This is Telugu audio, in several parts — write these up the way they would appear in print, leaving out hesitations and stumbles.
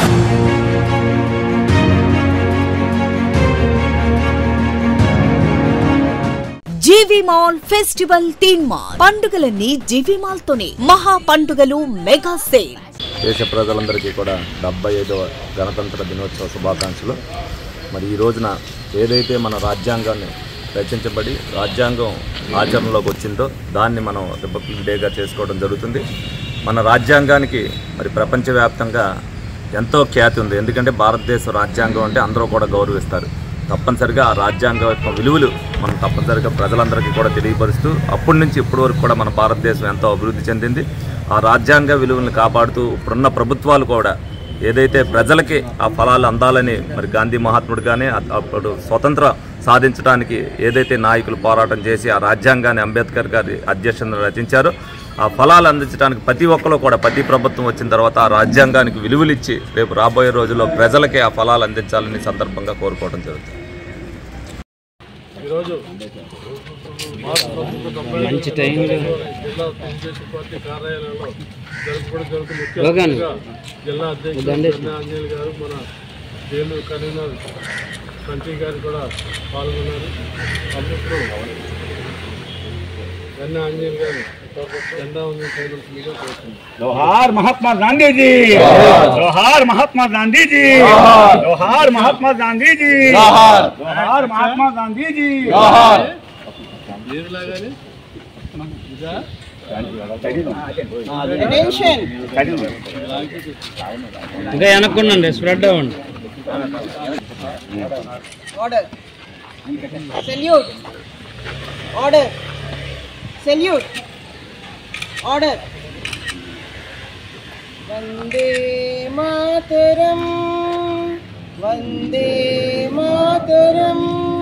జీవి మాల్ ఫెస్టివల్ థీమ్ మాల్ పండుగలన్నీ జీవి మాల్ తోనే మహా పండుగలు మెగా సేల్. దేశ ప్రజలందరికీ కూడా 75వ గణతంత్ర దినోత్సవ శుభాకాంక్షలు. మరి ఈ రోజున ఏదైతే మన రాజ్యాంగాన్ని రచించబడి రాజ్యాంగం ఆచరణలోకి వచ్చిందో దాన్ని మనం రిపబ్లిక్ డేగా చేసుకోవడం జరుగుతుంది. మన రాజ్యాంగానికి మరి ప్రపంచవ్యాప్తంగా ఎంతో ఖ్యాతి ఉంది. ఎందుకంటే భారతదేశ రాజ్యాంగం అంటే అందరూ కూడా గౌరవిస్తారు. తప్పనిసరిగా ఆ రాజ్యాంగం యొక్క విలువలు మనం తప్పనిసరిగా ప్రజలందరికీ కూడా తెలియపరుస్తూ అప్పటి నుంచి ఇప్పటి వరకు కూడా మన భారతదేశం ఎంతో అభివృద్ధి చెందింది. ఆ రాజ్యాంగ విలువలను కాపాడుతూ ఇప్పుడున్న ప్రభుత్వాలు కూడా ఏదైతే ప్రజలకి ఆ ఫలాలు అందాలని మరి గాంధీ మహాత్ముడు కానీ అప్పుడు స్వతంత్ర సాధించడానికి ఏదైతే నాయకులు పోరాటం చేసి ఆ రాజ్యాంగాన్ని అంబేద్కర్ గారి అధ్యక్షతన రచించారో ఆ ఫలాలు అందించడానికి ప్రతి ఒక్కరు కూడా ప్రతి ప్రభుత్వం వచ్చిన తర్వాత ఆ రాజ్యాంగానికి విలువలు ఇచ్చి రేపు రాబోయే రోజుల్లో ప్రజలకే ఆ ఫలాలు అందించాలని సందర్భంగా కోరుకోవడం జరుగుతుంది. ఈరోజు మంచి టైంలో జిల్లా తెలుగుదేశం పార్టీ కార్యాలయంలో జరుపుకోవడం జరుగుతుంది. జిల్లా అధ్యక్షుడు ఆంజనేయులు గారు, మన జైలు కన్వీనర్ కంటి గారు కూడా పాల్గొన్నారు. అప్పుడు ఆంజనేయులు గారు జెండా जोहार महात्मा गांधी जी, जोहार महात्मा गांधी जी, जोहार महात्मा गांधी जी, जोहार महात्मा गांधी जी. ఇంకా వెనక్కుండండి, స్ప్రెడ్ అవ్వండి. Order salute, order salute, order. వందే మాతరం, వందే మాతరం,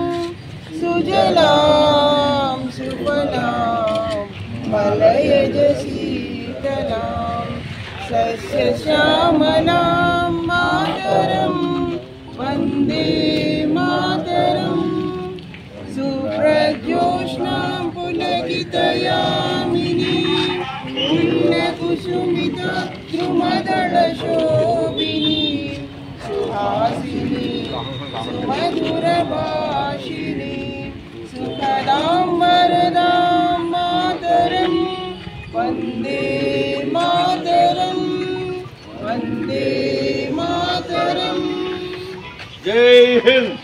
సుజలాం సుఫలాం మలయజ శీతలాం సస్యశ్యామలాం మాతరం, వందే మాతరం, సుప్రజోష్ణాం పులకితయామినీ పుణ్యకుసుమిత ద్రుమదళశోభినీ సుహాసినీ సుమధురభాషిణీ సుఖదాం వరదాం మాతరం, వందే మాతరం, వందే మాతరం. జై హింద్.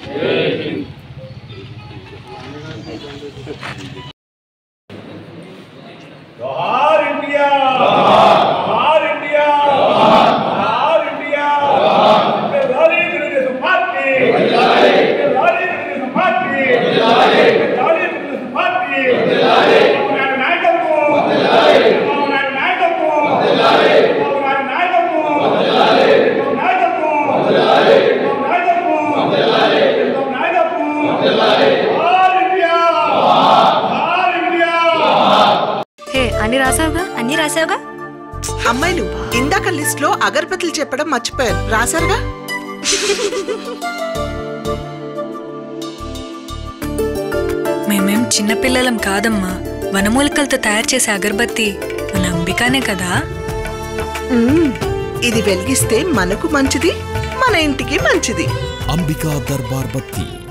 जोहार इंडिया, जोहार इंडिया, जोहार इंडिया. लाली తెలుగుదేశం పార్టీ, లాలి తెలుగుదేశం పార్టీ, లాలి తెలుగుదేశం పార్టీ. మన నాయకత్వం, మన నాయకత్వం, మన నాయకత్వం, మన నాయకత్వం, అన్ని రాసావుగా? అమ్మాయిలు ఇందాక లిస్ట్ లో అగరబత్తులు చెప్పడం మర్చిపోయారు, రాశారుగా? మేమేం చిన్నపిల్లలం కాదమ్మా. వనమూలికలతో తయారు చేసే అగరబత్తి మన అంబికానే కదా. ఇది వెలిగిస్తే మనకు మంచిది, మన ఇంటికి మంచిది. అంబికా దర్బార్ బత్తి.